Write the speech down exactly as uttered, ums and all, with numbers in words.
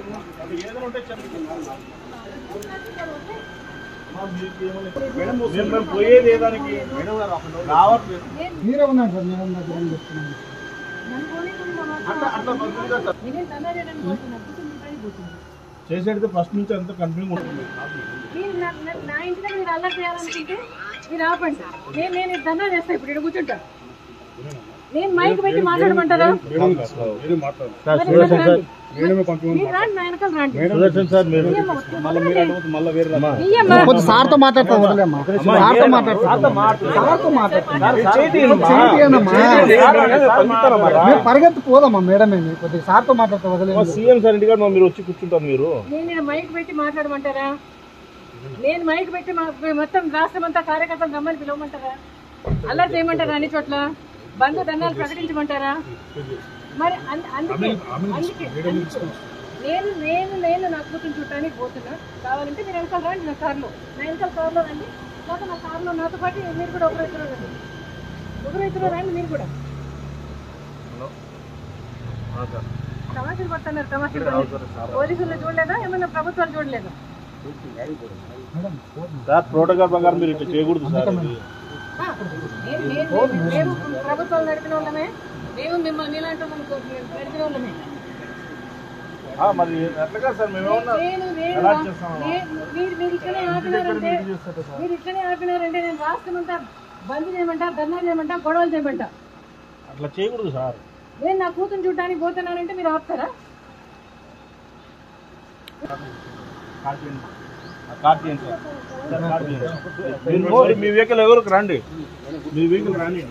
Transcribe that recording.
మేము పోయేది ఏదానికి రావట్లేదు. మీరే ఉన్నారు సార్, మేడం దగ్గర అని చెప్తున్నాను. చేసేది ఫస్ట్ నుంచి అంత కంటిన్యూ ఉంటుంది. నా ఇంటి దగ్గర మీరు అల్లరి చేయాలనుకుంటే మీరు ఆపండి. నేను నేను ఇది దందా చేస్తా. ఇప్పుడు ఇక్కడ కూర్చుంటా. నేను మైక్ పెట్టి మాట్లాడమంటారా? సార్ తో మాట్లాడతా వదిలేమ్మా, సార్తో పరిగెత్తి పోదమ్మా మేడం. కొద్దిగా సార్తో మాట్లాడతా వదిలేదు. సీఎం సార్ ఇంటికాడ మీరు వచ్చి కూర్చుంటారు. మీరు నేను మైక్ పెట్టి మాట్లాడమంటారా? నేను మైక్ పెట్టి మొత్తం రాష్ట్రం అంతా కార్యకర్తలు రమ్మని పిలవమంటారా? అల్లరి చేయమంటారా? అన్ని చోట్ల బంధు దండాలు ప్రకటించమంటారా? మరి అందుకే అందుకే నేను నేను నేను నా కూతురు చూడటానికి పోతున్నా. కావాలంటే మీరు వెనకాల రండి, నా కార్లో నా వెనకాల కార్లో రండి. లేకపోతే నా కార్లో నాతో పాటు మీరు కూడా ఒకరు ఇద్దరు రండి, ఒకరు ఇద్దరు రండి. మీరు కూడా తమాషలు పడుతున్నారు. తమాషలు పోలీసులు చూడలేదా? ఏమన్నా ప్రభుత్వాలు చూడలేదా? సార్ ప్రోటోకాల్ ప్రకారం మీరు ఇట్లా చేయకూడదు సార్. మేము ప్రభుత్వాలు నడిపిన వాళ్ళమే, మేము మిమ్మల్ని ఇలాంటి నడిపిన వాళ్ళమే. మరి ఎట్లా సార్ మేమేమన్నా మీరు మీరు ఇట్లనే ఆపినారంటే మీరు ఇట్లనే ఆపినారంటే నేను రాష్ట్రం అంతా బంద్ చేయమంటా, ధర్నా చేయమంటా, గొడవలు చేయమంటా. అట్లా చేయకూడదు సార్. నేను నా కూతురు చూడడానికి పోతున్నానంటే మీరు ఆపుతారా? మీ వెహికల్ ఎవరికి రండి, మీ వెహికల్ రండి.